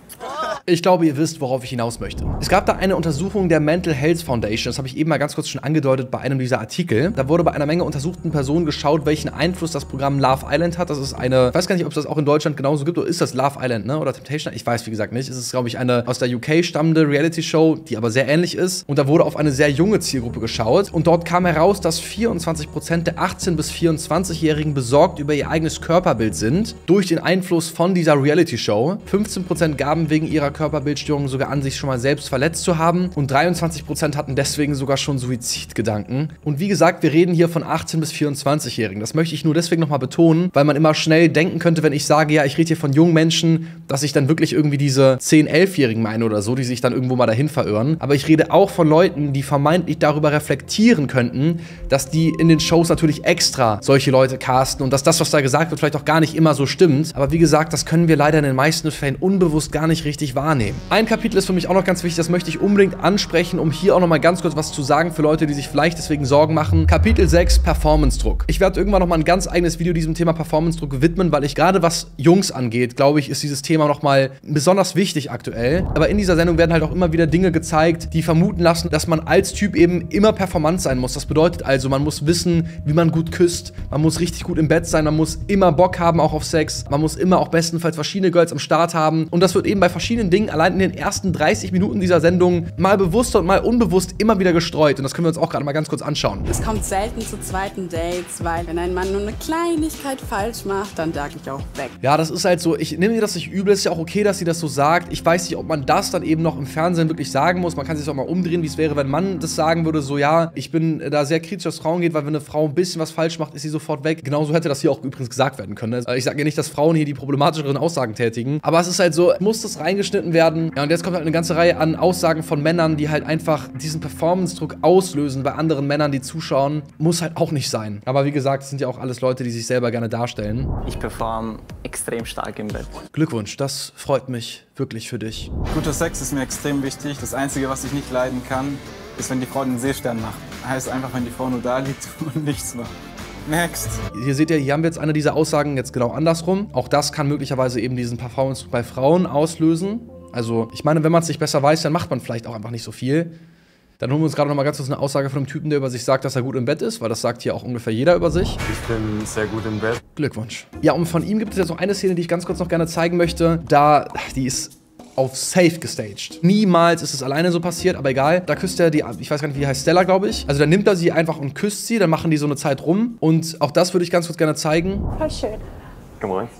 Ich glaube, ihr wisst, worauf ich hinaus möchte. Es gab da eine Untersuchung der Mental Health Foundation, das habe ich eben mal ganz kurz schon angedeutet bei einem dieser Artikel. Da wurde bei einer Menge untersuchten Personen geschaut, welchen Einfluss das Programm Love Island hat. Das ist eine, ich weiß gar nicht, ob es das auch in Deutschland genauso gibt, oder ist das Love Island, ne? Oder Temptation? Ich weiß, wie gesagt, nicht. Es ist, glaube ich, eine aus der U K stammende Reality-Show, die aber sehr ähnlich ist. Und da wurde auf eine sehr junge Zielgruppe geschaut. Und dort kam heraus, dass vierundzwanzig Prozent der achtzehn- bis vierundzwanzigjährigen besorgt über ihr eigenes Körperbild sind, durch den Einfluss von dieser Reality-Show. fünfzehn Prozent gaben wegen ihrer Körperbildstörung sogar an, sich schon mal selbst verletzt zu haben. Und dreiundzwanzig Prozent hatten deswegen sogar schon Suizidgedanken. Und wie gesagt, wir reden hier von achtzehn- bis vierundzwanzigjährigen. Das möchte ich nur deswegen nochmal betonen, weil man immer schnell denken könnte, wenn ich sage, ja, ich rede hier von jungen Menschen, dass ich dann wirklich irgendwie diese zehn-, elfjährigen meine oder so, die sich dann irgendwo mal dahin verirren. Aber ich rede auch von Leuten, die vermeintlich darüber reflektieren könnten, dass die in den Shows natürlich extra solche Leute casten und dass das, was da gesagt wird, vielleicht auch gar nicht immer so stimmt. Aber wie gesagt, das können wir leider in den meisten Fällen unbewusst gar nicht richtig wahrnehmen. Ein Kapitel ist für mich auch noch ganz wichtig, das möchte ich unbedingt ansprechen, um hier auch noch mal ganz kurz was zu sagen für Leute, die sich vielleicht deswegen Sorgen machen. Kapitel sechs, Performance-Druck. Ich werde irgendwann noch mal ein ganz eigenes Video diesem Thema Performance-Druck widmen, weil ich gerade was Jungs angeht, glaube ich, ist dieses Thema noch mal besonders wichtig aktuell. Aber in dieser Sendung werden halt auch immer wieder Dinge gezeigt, die vermuten lassen, dass man als Typ eben immer performant sein muss. Das bedeutet also, man muss wissen, wie man gut küsst, man muss richtig gut im Bett sein, man muss immer Bock haben auch auf Sex, man muss immer auch bestenfalls verschiedene Girls am Start haben. Und das wird eben bei verschiedenen Dingen allein in den ersten dreißig Minuten dieser Sendung mal bewusst und mal unbewusst immer wieder gestreut. Und das können wir uns auch gerade mal ganz kurz anschauen. Es kommt selten zu zweiten Dates, weil wenn ein Mann nur eine Kleinigkeit falsch macht, dann sag ich auch weg. Ja, das ist halt so, ich nehme dir das nicht übel, ist ja auch okay, dass sie das so sagt. Ich weiß nicht, ob man das dann eben noch im Fernsehen wirklich sagen muss. Man kann sich auch mal umdrehen, wie es wäre, wenn man das sagen würde, so ja, ich bin da sehr kritisch, was Frauen geht, weil wenn eine Frau ein bisschen was falsch macht, ist sie sofort weg. Genauso hätte das hier auch übrigens gesagt werden können. Also ich sage ja nicht, dass Frauen hier die problematischeren Aussagen tätigen, aber es ist halt so, muss das reingeschnitten werden. Ja, und jetzt kommt halt eine ganze Reihe an Aussagen von Männern, die halt einfach diesen Performance-Druck auslösen bei anderen Männern, die zuschauen. Muss halt auch nicht sein. Aber wie gesagt, es sind ja auch alles Leute, die sich selber gerne darstellen. Ich performe extrem stark im Bett. Glückwunsch, das freut mich wirklich für dich. Guter Sex ist mir extrem wichtig. Das Einzige, was ich nicht leiden kann, ist, wenn die Frau den Seestern macht. Heißt einfach, wenn die Frau nur da liegt und nichts macht. Next. Hier seht ihr, hier haben wir jetzt eine dieser Aussagen jetzt genau andersrum. Auch das kann möglicherweise eben diesen Performance-Druck bei Frauen auslösen. Also, ich meine, wenn man es nicht besser weiß, dann macht man vielleicht auch einfach nicht so viel. Dann holen wir uns gerade noch mal ganz kurz eine Aussage von einem Typen, der über sich sagt, dass er gut im Bett ist, weil das sagt hier auch ungefähr jeder über sich. Ich bin sehr gut im Bett. Glückwunsch. Ja, und von ihm gibt es jetzt noch eine Szene, die ich ganz kurz noch gerne zeigen möchte. Da, die ist auf safe gestaged. Niemals ist es alleine so passiert, aber egal. Da küsst er die, ich weiß gar nicht, wie die heißt, Stella, glaube ich. Also dann nimmt er sie einfach und küsst sie, dann machen die so eine Zeit rum. Und auch das würde ich ganz kurz gerne zeigen. Voll schön. Come on.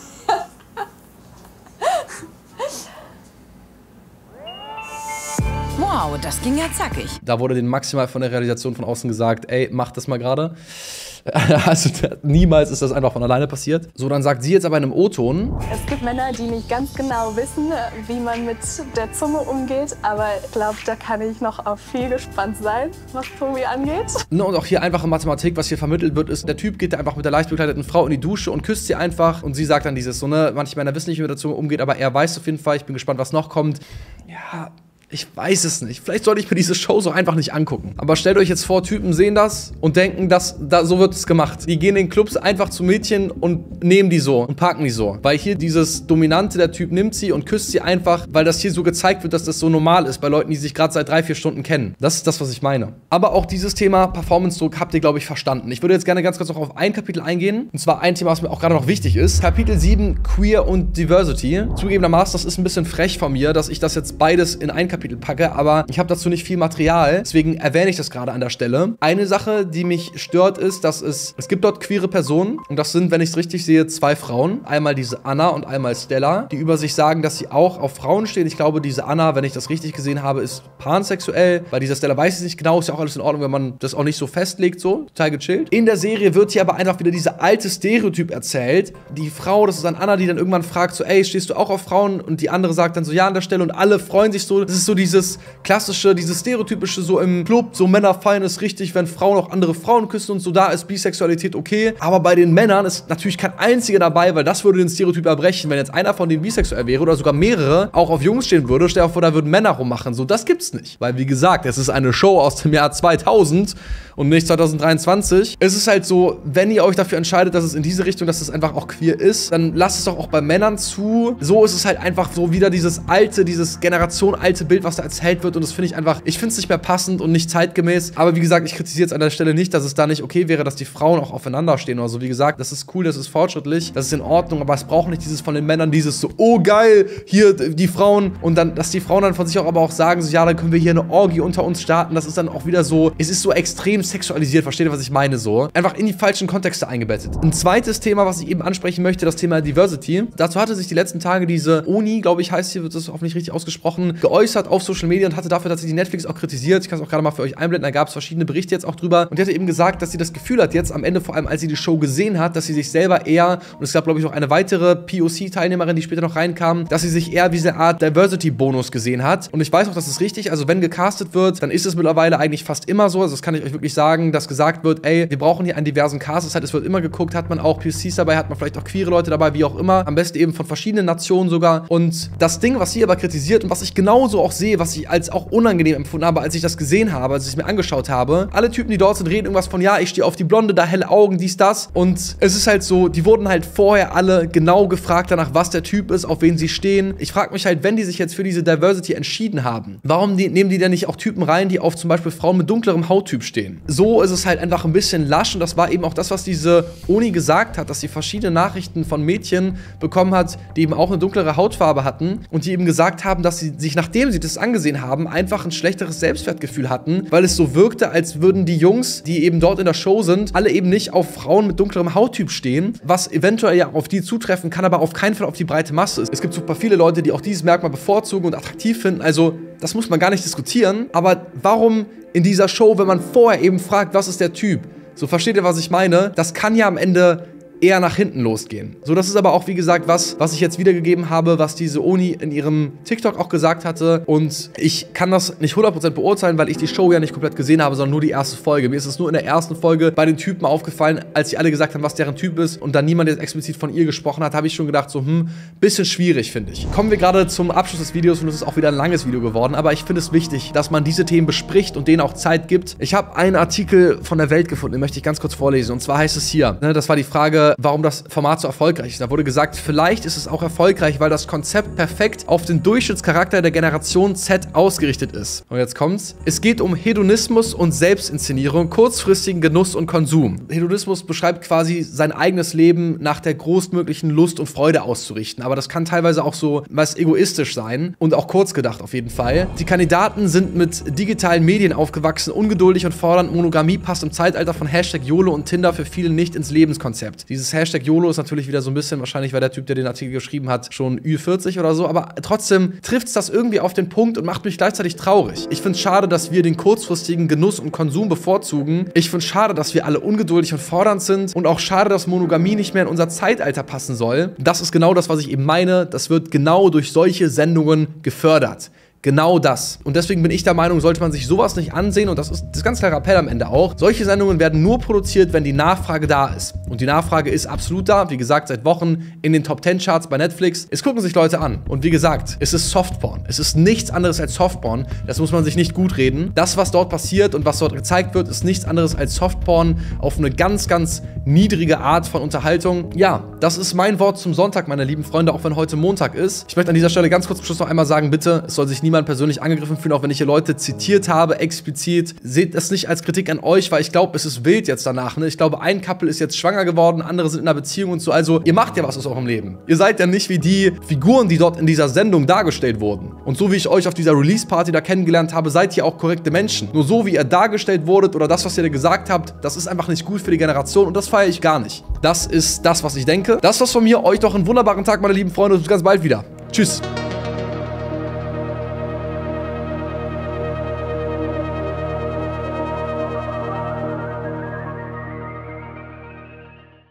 Wow, das ging ja zackig. Da wurde denen maximal von der Realisation von außen gesagt, ey, mach das mal gerade. Also niemals ist das einfach von alleine passiert. So, dann sagt sie jetzt aber in einem O-Ton. Es gibt Männer, die nicht ganz genau wissen, wie man mit der Zunge umgeht. Aber ich glaube, da kann ich noch auf viel gespannt sein, was Tobi angeht. Ne, und auch hier einfache Mathematik, was hier vermittelt wird, ist, der Typ geht da einfach mit der leicht bekleideten Frau in die Dusche und küsst sie einfach. Und sie sagt dann dieses so, ne, manche Männer wissen nicht, wie man mit der Zunge umgeht, aber er weiß auf jeden Fall. Ich bin gespannt, was noch kommt. Ja, ich weiß es nicht. Vielleicht sollte ich mir diese Show so einfach nicht angucken. Aber stellt euch jetzt vor, Typen sehen das und denken, dass da, so wird es gemacht. Die gehen in den Clubs einfach zu Mädchen und nehmen die so und parken die so. Weil hier dieses Dominante, der Typ nimmt sie und küsst sie einfach, weil das hier so gezeigt wird, dass das so normal ist bei Leuten, die sich gerade seit drei, vier Stunden kennen. Das ist das, was ich meine. Aber auch dieses Thema Performance-Druck habt ihr, glaube ich, verstanden. Ich würde jetzt gerne ganz kurz noch auf ein Kapitel eingehen. Und zwar ein Thema, was mir auch gerade noch wichtig ist. Kapitel sieben, Queer und Diversity. Zugegebenermaßen, das ist ein bisschen frech von mir, dass ich das jetzt beides in ein Kapitel packe, aber ich habe dazu nicht viel Material, deswegen erwähne ich das gerade an der Stelle. Eine Sache, die mich stört, ist, dass es, es gibt dort queere Personen und das sind, wenn ich es richtig sehe, zwei Frauen. Einmal diese Anna und einmal Stella, die über sich sagen, dass sie auch auf Frauen stehen. Ich glaube, diese Anna, wenn ich das richtig gesehen habe, ist pansexuell. Bei dieser Stella weiß ich nicht genau, ist ja auch alles in Ordnung, wenn man das auch nicht so festlegt, so, total gechillt. In der Serie wird hier aber einfach wieder dieser alte Stereotyp erzählt. Die Frau, das ist dann Anna, die dann irgendwann fragt so, ey, stehst du auch auf Frauen? Und die andere sagt dann so, ja, an der Stelle und alle freuen sich so. Das ist so so dieses klassische, dieses stereotypische, so im Club, so Männer feiern es richtig, wenn Frauen auch andere Frauen küssen und so, da ist Bisexualität okay. Aber bei den Männern ist natürlich kein einziger dabei, weil das würde den Stereotyp erbrechen, wenn jetzt einer von denen bisexuell wäre oder sogar mehrere auch auf Jungs stehen würde. Stell dir vor, da würden Männer rummachen. So, das gibt's nicht. Weil, wie gesagt, es ist eine Show aus dem Jahr zweitausend und nicht zweitausenddreiundzwanzig. Es ist halt so, wenn ihr euch dafür entscheidet, dass es in diese Richtung, dass es einfach auch queer ist, dann lasst es doch auch bei Männern zu. So ist es halt einfach so wieder dieses alte, dieses Generation alte Bild, was da erzählt wird, und das finde ich einfach, ich finde es nicht mehr passend und nicht zeitgemäß. Aber wie gesagt, ich kritisiere jetzt an der Stelle nicht, dass es da nicht okay wäre, dass die Frauen auch aufeinander stehen oder so. Wie gesagt, das ist cool, das ist fortschrittlich, das ist in Ordnung, aber es braucht nicht dieses von den Männern, dieses so, oh geil, hier die Frauen, und dann, dass die Frauen dann von sich auch aber auch sagen, so, ja, dann können wir hier eine Orgie unter uns starten. Das ist dann auch wieder so, es ist so extrem sexualisiert, versteht ihr, was ich meine, so? Einfach in die falschen Kontexte eingebettet. Ein zweites Thema, was ich eben ansprechen möchte, das Thema Diversity. Dazu hatte sich die letzten Tage diese Oni, glaube ich, heißt hier, wird das hoffentlich richtig ausgesprochen, geäußert auf Social Media und hatte dafür tatsächlich Netflix auch kritisiert. Ich kann es auch gerade mal für euch einblenden, da gab es verschiedene Berichte jetzt auch drüber. Und die hatte eben gesagt, dass sie das Gefühl hat, jetzt am Ende, vor allem als sie die Show gesehen hat, dass sie sich selber eher, und es gab, glaube ich, noch eine weitere P O C-Teilnehmerin, die später noch reinkam, dass sie sich eher wie eine Art Diversity-Bonus gesehen hat. Und ich weiß auch, das ist richtig. Also wenn gecastet wird, dann ist es mittlerweile eigentlich fast immer so. Also das kann ich euch wirklich sagen, dass gesagt wird, ey, wir brauchen hier einen diversen Cast. Das heißt, es wird immer geguckt, hat man auch P O Cs dabei, hat man vielleicht auch queere Leute dabei, wie auch immer. Am besten eben von verschiedenen Nationen sogar. Und das Ding, was sie aber kritisiert und was ich genauso auch sehe, was ich als auch unangenehm empfunden habe, als ich das gesehen habe, als ich es mir angeschaut habe, alle Typen, die dort sind, reden irgendwas von, ja, ich stehe auf die Blonde, da helle Augen, dies, das. Und es ist halt so, die wurden halt vorher alle genau gefragt danach, was der Typ ist, auf wen sie stehen. Ich frage mich halt, wenn die sich jetzt für diese Diversity entschieden haben, warum die, nehmen die denn nicht auch Typen rein, die auf zum Beispiel Frauen mit dunklerem Hauttyp stehen? So ist es halt einfach ein bisschen lasch, und das war eben auch das, was diese Uni gesagt hat, dass sie verschiedene Nachrichten von Mädchen bekommen hat, die eben auch eine dunklere Hautfarbe hatten und die eben gesagt haben, dass sie sich, nachdem sie das angesehen haben, einfach ein schlechteres Selbstwertgefühl hatten, weil es so wirkte, als würden die Jungs, die eben dort in der Show sind, alle eben nicht auf Frauen mit dunklerem Hauttyp stehen, was eventuell ja auf die zutreffen kann, aber auf keinen Fall auf die breite Masse. Es gibt super viele Leute, die auch dieses Merkmal bevorzugen und attraktiv finden, also das muss man gar nicht diskutieren, aber warum in dieser Show, wenn man vorher eben fragt, was ist der Typ? So, versteht ihr, was ich meine? Das kann ja am Ende eher nach hinten losgehen. So, das ist aber auch, wie gesagt, was, was ich jetzt wiedergegeben habe, was diese Oni in ihrem TikTok auch gesagt hatte. Und ich kann das nicht hundert Prozent beurteilen, weil ich die Show ja nicht komplett gesehen habe, sondern nur die erste Folge. Mir ist es nur in der ersten Folge bei den Typen aufgefallen, als sie alle gesagt haben, was deren Typ ist und dann niemand jetzt explizit von ihr gesprochen hat, habe ich schon gedacht, so, hm, bisschen schwierig, finde ich. Kommen wir gerade zum Abschluss des Videos, und es ist auch wieder ein langes Video geworden, aber ich finde es wichtig, dass man diese Themen bespricht und denen auch Zeit gibt. Ich habe einen Artikel von der Welt gefunden, den möchte ich ganz kurz vorlesen, und zwar heißt es hier, ne, das war die Frage, warum das Format so erfolgreich ist. Da wurde gesagt, vielleicht ist es auch erfolgreich, weil das Konzept perfekt auf den Durchschnittscharakter der Generation Z ausgerichtet ist. Und jetzt kommt's. Es geht um Hedonismus und Selbstinszenierung, kurzfristigen Genuss und Konsum. Hedonismus beschreibt quasi sein eigenes Leben nach der größtmöglichen Lust und Freude auszurichten. Aber das kann teilweise auch so was egoistisch sein und auch kurz gedacht auf jeden Fall. Die Kandidaten sind mit digitalen Medien aufgewachsen, ungeduldig und fordern Monogamie, passt im Zeitalter von Hashtag YOLO und Tinder für viele nicht ins Lebenskonzept. Dieses Hashtag YOLO ist natürlich wieder so ein bisschen, wahrscheinlich war der Typ, der den Artikel geschrieben hat, schon Ü vierzig oder so, aber trotzdem trifft es das irgendwie auf den Punkt und macht mich gleichzeitig traurig. Ich finde es schade, dass wir den kurzfristigen Genuss und Konsum bevorzugen. Ich finde es schade, dass wir alle ungeduldig und fordernd sind, und auch schade, dass Monogamie nicht mehr in unser Zeitalter passen soll. Das ist genau das, was ich eben meine. Das wird genau durch solche Sendungen gefördert. Genau das. Und deswegen bin ich der Meinung, sollte man sich sowas nicht ansehen, und das ist das ganz klare Appell am Ende auch. Solche Sendungen werden nur produziert, wenn die Nachfrage da ist. Und die Nachfrage ist absolut da, wie gesagt, seit Wochen in den Top zehn Charts bei Netflix. Es gucken sich Leute an. Und wie gesagt, es ist Softporn. Es ist nichts anderes als Softporn. Das muss man sich nicht gut reden. Das, was dort passiert und was dort gezeigt wird, ist nichts anderes als Softporn auf eine ganz, ganz niedrige Art von Unterhaltung. Ja, das ist mein Wort zum Sonntag, meine lieben Freunde, auch wenn heute Montag ist. Ich möchte an dieser Stelle ganz kurz zum Schluss noch einmal sagen, bitte, es soll sich niemand persönlich angegriffen fühlen, auch wenn ich hier Leute zitiert habe, explizit. Seht das nicht als Kritik an euch, weil ich glaube, es ist wild jetzt danach. Ne? Ich glaube, ein Couple ist jetzt schwanger geworden, andere sind in einer Beziehung und so. Also, ihr macht ja was aus eurem Leben. Ihr seid ja nicht wie die Figuren, die dort in dieser Sendung dargestellt wurden. Und so wie ich euch auf dieser Release-Party da kennengelernt habe, seid ihr auch korrekte Menschen. Nur so, wie ihr dargestellt wurdet oder das, was ihr da gesagt habt, das ist einfach nicht gut für die Generation, und das feiere ich gar nicht. Das ist das, was ich denke. Das war's von mir. Euch doch einen wunderbaren Tag, meine lieben Freunde, und bis ganz bald wieder. Tschüss.